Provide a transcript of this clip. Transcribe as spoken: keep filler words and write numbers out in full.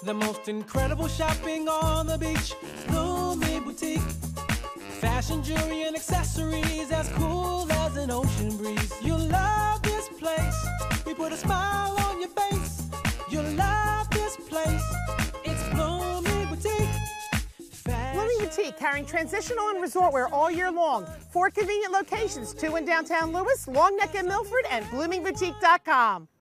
The most incredible shopping on the beach. Lulu B Boutique. Fashion, jewelry, and accessories as cool as an ocean breeze. You'll love this place. We put a smile on your face. You'll love this place. It's Lulu B Boutique. Lulu Boutique, carrying transitional and resort wear all year long. Four convenient locations, two in downtown Lewis, Long Neck and Milford, and blooming boutique dot com.